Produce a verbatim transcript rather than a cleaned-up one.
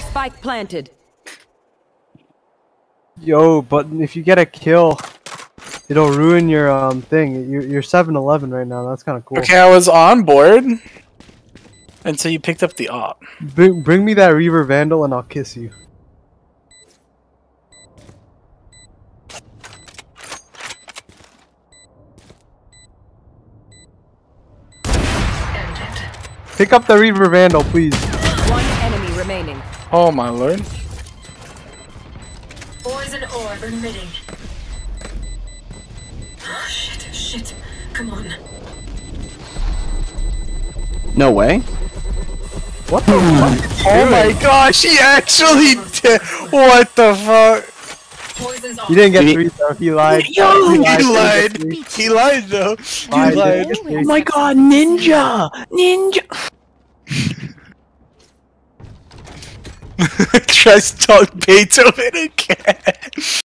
Spike planted. Yo, but if you get a kill, it'll ruin your um thing. You're you're seven eleven right now. That's kind of cool. Okay, I was on board until you picked up the op. Bring bring me that Reaver Vandal and I'll kiss you. Pick up the Reaver Vandal, please. One enemy remaining. Oh my lord. Poison orb emitting. Oh shit, shit. Come on. No way. What the fuck? Oh my gosh, he actually did. What the fuck? Poison's off. He didn't get three though. He lied. Yo, he he lied. lied. He lied though. He Lied, lied. didn't get three. Oh my god, ninja! Ninja! Tries to talk Beethoven again.